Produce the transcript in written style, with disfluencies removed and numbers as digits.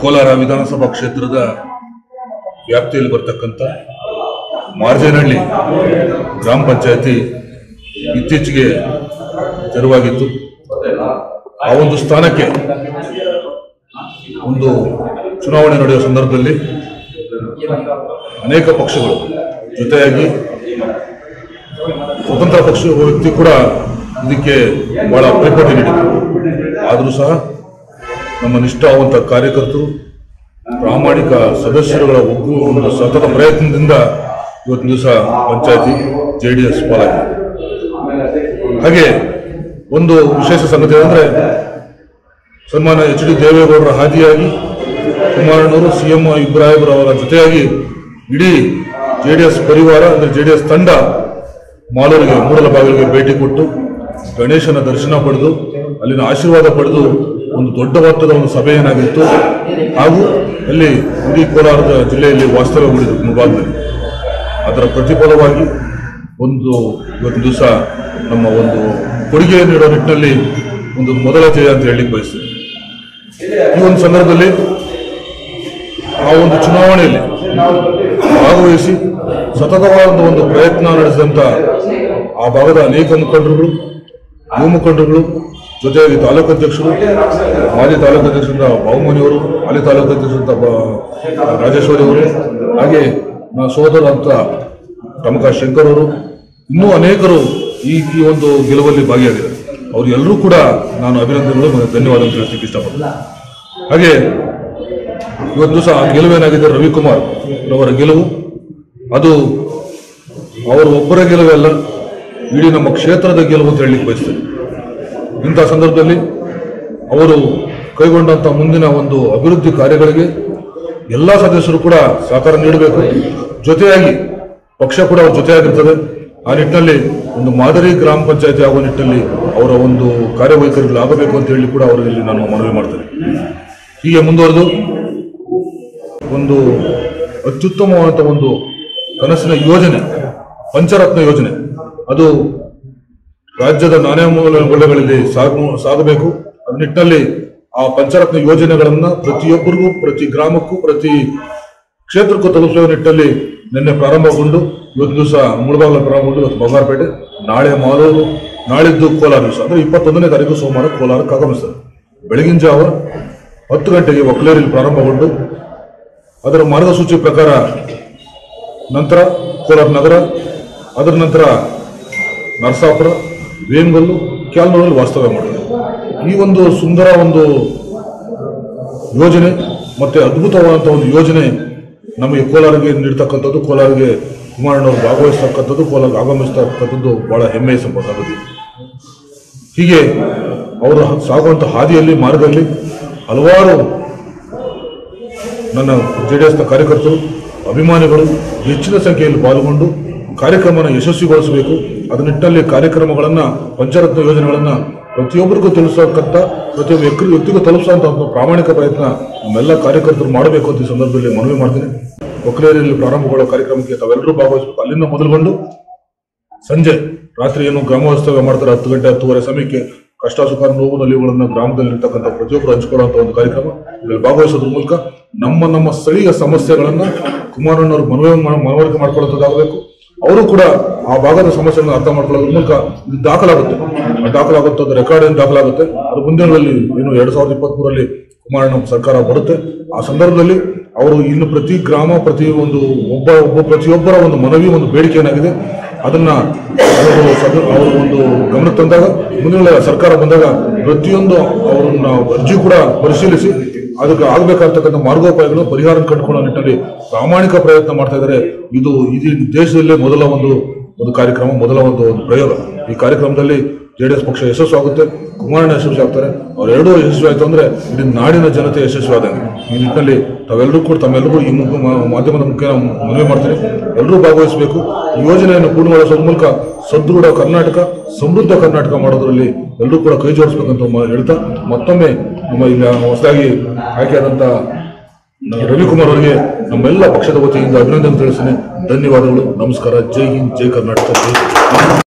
ಕೋಲಾರ ವಿಧಾನಸಭಾ ಕ್ಷೇತ್ರದ ವ್ಯಾಪ್ತಿಯಲ್ಲಿ ಬರ್ತಕ್ಕಂಥ ಮಾರ್ಜೇನಹಳ್ಳಿ ಗ್ರಾಮ ಪಂಚಾಯತಿ ಇತ್ತೀಚೆಗೆ ತೆರವಾಗಿತ್ತು. ಆ ಒಂದು ಸ್ಥಾನಕ್ಕೆ ಒಂದು ಚುನಾವಣೆ ನಡೆಯುವ ಸಂದರ್ಭದಲ್ಲಿ ಅನೇಕ ಪಕ್ಷಗಳು ಜೊತೆಯಾಗಿ ಸ್ವತಂತ್ರ ಪಕ್ಷ ವ್ಯಕ್ತಿ ಕೂಡ ಇದಕ್ಕೆ ಬಹಳ ಪೈಪೋಟಿ ನೀಡಿದರು. ಆದರೂ ಸಹ ನಮ್ಮ ನಿಷ್ಠಾವಂತ ಕಾರ್ಯಕರ್ತರು, ಪ್ರಾಮಾಣಿಕ ಸದಸ್ಯರುಗಳ ಒಂದು ಸತತ ಪ್ರಯತ್ನದಿಂದ ಇವತ್ತಿನ ದಿವಸ ಪಂಚಾಯತಿ JDS ಪಾಲಾಗಿದೆ. ಹಾಗೆ ಒಂದು ವಿಶೇಷ ಸಂಗತಿ ಅಂದರೆ ಸನ್ಮಾನ್ಯ HD ದೇವೇಗೌಡರ ಹಾದಿಯಾಗಿ ಕುಮಾರಣ್ಣವರು CM ಇಬ್ರಾಹಿಂರವರ ಜೊತೆಯಾಗಿ ಇಡೀ JDS ಪರಿವಾರ ಅಂದರೆ JDS ತಂಡ ಮಾಲೂರಿಗೆ ಮೂಡಲಬಾಗಿಲಿಗೆ ಭೇಟಿ ಕೊಟ್ಟು ಗಣೇಶನ ದರ್ಶನ ಪಡೆದು ಅಲ್ಲಿನ ಆಶೀರ್ವಾದ ಪಡೆದು ಒಂದು ದೊಡ್ಡ ಮೊತ್ತದ ಒಂದು ಸಭೆ ಏನಾಗಿತ್ತು. ಹಾಗೂ ಅಲ್ಲಿ ಇಡೀ ಕೋಲಾರದ ಜಿಲ್ಲೆಯಲ್ಲಿ ವಾಸ್ತವ್ಯ ಹೂಡಿದ್ರು ಮುಳಬಾಗಿಲಲ್ಲಿ. ಅದರ ಪ್ರತಿಫಲವಾಗಿ ಇವತ್ತಿನ ದಿವಸ ನಮ್ಮ ಒಂದು ಕೊಡುಗೆ ನೀಡೋ ನಿಟ್ಟಿನಲ್ಲಿ ಒಂದು ಮೊದಲ ಜಯ ಅಂತ ಹೇಳಲಿಕ್ಕೆ ಬಯಸ್ತೇನೆ. ಈ ಒಂದು ಸಂದರ್ಭದಲ್ಲಿ ಆ ಒಂದು ಚುನಾವಣೆಯಲ್ಲಿ ಭಾಗವಹಿಸಿ ಸತತವಾದ ಒಂದು ಪ್ರಯತ್ನ ನಡೆಸಿದಂಥ ಆ ಭಾಗದ ಅನೇಕ ಮುಖಂಡರುಗಳು, ಯುವ ಮುಖಂಡರುಗಳು, ಜೊತೆಯಾಗಿ ತಾಲೂಕು ಅಧ್ಯಕ್ಷರು, ಮಾಜಿ ತಾಲೂಕು ಅಧ್ಯಕ್ಷರಾದ ಬಾಬುಮನಿಯವರು, ಹಾಲಿ ತಾಲೂಕು ಅಧ್ಯಕ್ಷರಾದ ರಾಜೇಶ್ವರಿ ಅವರು, ಹಾಗೆ ನನ್ನ ಸೋದರ ಅಂತ ಪ್ರಮುಖ ಶಂಕರ್ ಅವರು, ಇನ್ನೂ ಅನೇಕರು ಈ ಒಂದು ಗೆಲುವಲ್ಲಿ ಭಾಗಿಯಾಗಿದ್ದಾರೆ. ಅವರೆಲ್ಲರೂ ಕೂಡ ನಾನು ಅಭಿನಂದನೆಗಳು ಮತ್ತು ಧನ್ಯವಾದ ಅಂತ ಹೇಳಲಿಕ್ಕೆ ಇಷ್ಟಪಡ್ತೀನಿ. ಹಾಗೆ ಇವತ್ತು ದಿವಸ ಆ ಗೆಲುವೇನಾಗಿದೆ, ರವಿಕುಮಾರ್ ಅವರ ಗೆಲುವು ಅದು ಅವರು ಒಬ್ಬರ ಗೆಲುವಲ್ಲ, ಇಡೀ ನಮ್ಮ ಕ್ಷೇತ್ರದ ಗೆಲುವು ಅಂತ ಹೇಳಲಿಕ್ಕೆ ಬಯಸ್ತೇನೆ. ಇಂಥ ಸಂದರ್ಭದಲ್ಲಿ ಅವರು ಕೈಗೊಂಡಂಥ ಮುಂದಿನ ಒಂದು ಅಭಿವೃದ್ಧಿ ಕಾರ್ಯಗಳಿಗೆ ಎಲ್ಲ ಸದಸ್ಯರು ಕೂಡ ಸಹಕಾರ ನೀಡಬೇಕು. ಜೊತೆಯಾಗಿ ಪಕ್ಷ ಕೂಡ ಅವ್ರ ಜೊತೆಯಾಗಿರ್ತದೆ. ಆ ನಿಟ್ಟಿನಲ್ಲಿ ಒಂದು ಮಾದರಿ ಗ್ರಾಮ ಪಂಚಾಯತಿ ಆಗುವ ನಿಟ್ಟಿನಲ್ಲಿ ಅವರ ಒಂದು ಕಾರ್ಯವೈಖರಿಗಳಾಗಬೇಕು ಅಂತ ಹೇಳಿ ಕೂಡ ಅವರಲ್ಲಿ ನಾನು ಮನವಿ ಮಾಡ್ತೇನೆ. ಹೀಗೆ ಮುಂದುವರೆದು ಒಂದು ಅತ್ಯುತ್ತಮವಾದಂಥ ಒಂದು ಕನಸಿನ ಯೋಜನೆ, ಪಂಚರತ್ನ ಯೋಜನೆ, ಅದು ರಾಜ್ಯದ ನಾನಾ ಮೂಲೆಗಳಲ್ಲಿ ಸಾಗಬೇಕು. ಅದ ನಿಟ್ಟಿನಲ್ಲಿ ಆ ಪಂಚರತ್ನ ಯೋಜನೆಗಳನ್ನ ಪ್ರತಿಯೊಬ್ಬರಿಗೂ, ಪ್ರತಿ ಗ್ರಾಮಕ್ಕೂ, ಪ್ರತಿ ಕ್ಷೇತ್ರಕ್ಕೂ ತಲುಪಿಸುವ ನಿಟ್ಟಿನಲ್ಲಿ ನಿನ್ನೆ ಪ್ರಾರಂಭಗೊಂಡು ಇವತ್ತು ದಿವಸ ಮುಳಬಾಗಿಲ ಪ್ರಾರಂಭಗೊಂಡು ಇವತ್ತು ಬಂಗಾರಪೇಟೆ, ನಾಳೆ ಮಾಲೂರು, ನಾಳಿದ್ದು ಕೋಲಾರ ದಿವಸ ಅಂದರೆ 21ನೇ ತಾರೀಕು ಸೋಮವಾರ ಕೋಲಾರಕ್ಕೆ ಆಗಮಿಸ್ತಾರೆ. ಬೆಳಗಿನ ಜಾವ 10 ಗಂಟೆಗೆ ಒಕ್ಲೇರಿಯಲ್ಲಿ ಪ್ರಾರಂಭಗೊಂಡು ಅದರ ಮಾರ್ಗಸೂಚಿ ಪ್ರಕಾರ ನಂತರ ಕೋಲಾರ ನಗರ, ಅದರ ನಂತರ ನರಸಾಪುರ, ವೇಮಗಲ್ಲು, ಕ್ಯಾಲ್ನೂರಲ್ಲಿ ವಾಸ್ತವ್ಯ ಮಾಡಿದೆ. ಈ ಒಂದು ಸುಂದರ ಒಂದು ಯೋಜನೆ ಮತ್ತೆ ಅದ್ಭುತವಾದಂಥ ಒಂದು ಯೋಜನೆ ನಮಗೆ ಕೋಲಾರಿಗೆ ನೀಡ್ತಕ್ಕಂಥದ್ದು, ಕೋಲಾರಿಗೆ ಕುಮಾರಣ್ಣವರು ಭಾಗವಹಿಸ್ತಕ್ಕಂಥದ್ದು, ಕೋಲಾರಿಗೆ ಆಗಮಿಸ್ತಕ್ಕಂಥದ್ದು ಬಹಳ ಹೆಮ್ಮೆಯ ಸಂಗತಿ. ಹೀಗೆ ಅವರು ಸಾಗುವಂಥ ಹಾದಿಯಲ್ಲಿ, ಮಾರ್ಗದಲ್ಲಿ ಹಲವಾರು ನನ್ನ JDSನ ಕಾರ್ಯಕರ್ತರು, ಅಭಿಮಾನಿಗಳು ಹೆಚ್ಚಿನ ಸಂಖ್ಯೆಯಲ್ಲಿ ಪಾಲ್ಗೊಂಡು ಕಾರ್ಯಕ್ರಮನ ಯಶಸ್ವಿಗೊಳಿಸಬೇಕು. ಅದ ನಿಟ್ಟಿನಲ್ಲಿ ಕಾರ್ಯಕ್ರಮಗಳನ್ನು, ಪಂಚರತ್ನ ಯೋಜನೆಗಳನ್ನು ಪ್ರತಿಯೊಬ್ಬರಿಗೂ ತಿಳಿಸತಕ್ಕಂಥ, ಪ್ರತಿಯೊಬ್ಬ ವ್ಯಕ್ತಿಗೂ ತಲುಪಿಸುವಂಥ ಒಂದು ಪ್ರಾಮಾಣಿಕ ಪ್ರಯತ್ನ ನಮ್ಮೆಲ್ಲ ಕಾರ್ಯಕರ್ತರು ಮಾಡಬೇಕು ಅಂತ ಈ ಸಂದರ್ಭದಲ್ಲಿ ಮನವಿ ಮಾಡ್ತೀನಿ. ಒಕ್ಲೇರಿಯಲ್ಲಿ ಪ್ರಾರಂಭಗೊಳ್ಳೋ ಕಾರ್ಯಕ್ರಮಕ್ಕೆ ತಾವೆಲ್ಲರೂ ಭಾಗವಹಿಸಬೇಕು. ಅಲ್ಲಿಂದ ಮೊದಲುಗೊಂಡು ಸಂಜೆ ರಾತ್ರಿ ಏನು ಗ್ರಾಮವಾಸ್ತವ್ಯ ಮಾಡ್ತಾರೆ 10 ಗಂಟೆ 10:30 ಸಮಯಕ್ಕೆ ಕಷ್ಟ ಸುಖ ನೋವು ನಲಿವುಗಳನ್ನು ಗ್ರಾಮದಲ್ಲಿರ್ತಕ್ಕಂಥ ಪ್ರತಿಯೊಬ್ಬರು ಹಂಚಿಕೊಳ್ಳುವಂಥ ಒಂದು ಕಾರ್ಯಕ್ರಮ. ಇದರಲ್ಲಿ ಭಾಗವಹಿಸೋದ್ರ ಮೂಲಕ ನಮ್ಮ ಸ್ಥಳೀಯ ಸಮಸ್ಯೆಗಳನ್ನು ಕುಮಾರಣ್ಣವರು ಮನವರಿಕೆ ಮಾಡ್ಕೊಳ್ಳೋದಾಗಬೇಕು. ಅವರು ಕೂಡ ಆ ಭಾಗದ ಸಮಸ್ಯೆಗಳನ್ನು ಅರ್ಥ ಮಾಡ್ಕೊಳ್ಳೋದ್ರ ಮೂಲಕ ಇದು ದಾಖಲಾಗುತ್ತೆ. ಅದು ರೆಕಾರ್ಡ್ ಏನು ದಾಖಲಾಗುತ್ತೆ. ಅದು ಮುಂದಿನಗಳಲ್ಲಿ ಏನು 2023ರಲ್ಲಿ ಕುಮಾರಣ್ಣ ಸರ್ಕಾರ ಬರುತ್ತೆ. ಆ ಸಂದರ್ಭದಲ್ಲಿ ಅವರು ಇನ್ನು ಪ್ರತಿ ಗ್ರಾಮ, ಪ್ರತಿಯೊಬ್ಬರ ಒಂದು ಮನವಿ, ಒಂದು ಬೇಡಿಕೆ ಏನಾಗಿದೆ ಅದನ್ನ ಅವರು ಒಂದು ಗಮನಕ್ಕೆ ತಂದಾಗ, ಮುಂದಿನ ಸರ್ಕಾರ ಬಂದಾಗ ಪ್ರತಿಯೊಂದು ಅವರನ್ನ ಅರ್ಜಿ ಕೂಡ ಪರಿಶೀಲಿಸಿ ಅದಕ್ಕೆ ಆಗಬೇಕಾಗ್ತಕ್ಕಂಥ ಮಾರ್ಗೋಪಾಯಗಳು, ಪರಿಹಾರ ಕಂಡುಕೊಳ್ಳೋ ನಿಟ್ಟಿನಲ್ಲಿ ಪ್ರಾಮಾಣಿಕ ಪ್ರಯತ್ನ ಮಾಡ್ತಾ ಇದ್ದಾರೆ. ಇದು ದೇಶದಲ್ಲೇ ಮೊದಲ ಒಂದು ಕಾರ್ಯಕ್ರಮ, ಮೊದಲ ಒಂದು ಪ್ರಯೋಗ. ಈ ಕಾರ್ಯಕ್ರಮದಲ್ಲಿ JDS ಪಕ್ಷ ಯಶಸ್ವಾಗುತ್ತೆ, ಕುಮಾರಣ್ಣ ಯಶಸ್ವಿ ಆಗ್ತಾರೆ. ಅವರೆರಡೂ ಯಶಸ್ವಿ ಆಯಿತು ಅಂದರೆ ಇಡೀ ನಾಡಿನ ಜನತೆ ಯಶಸ್ವಿ ಆದಂಗೆ. ಈ ನಿಟ್ಟಿನಲ್ಲಿ ತಮ್ಮೆಲ್ಲರಿಗೂ ಈ ಮಾಧ್ಯಮದ ಮುಖೇನ ಮನವಿ ಮಾಡ್ತೀನಿ, ಎಲ್ಲರೂ ಭಾಗವಹಿಸಬೇಕು. ಈ ಯೋಜನೆಯನ್ನು ಪೂರ್ಣಗೊಳಿಸೋದ್ರ ಮೂಲಕ ಸದೃಢ ಕರ್ನಾಟಕ, ಸಮೃದ್ಧ ಕರ್ನಾಟಕ ಮಾಡೋದ್ರಲ್ಲಿ ಎಲ್ಲರೂ ಕೂಡ ಕೈ ಜೋಡಿಸ್ಬೇಕಂತ ಹೇಳ್ತಾ, ಮತ್ತೊಮ್ಮೆ ನಮ್ಮ ಈಗ ಹೊಸದಾಗಿ ಆಯ್ಕೆಯಾದಂಥ ರವಿಕುಮಾರ್ ಅವರಿಗೆ ನಮ್ಮೆಲ್ಲ ಪಕ್ಷದ ವತಿಯಿಂದ ಅಭಿನಂದನೆ ತಿಳಿಸ್ತೇನೆ. ಧನ್ಯವಾದಗಳು. ನಮಸ್ಕಾರ. ಜೈ ಹಿಂದ್, ಜೈ ಕರ್ನಾಟಕ.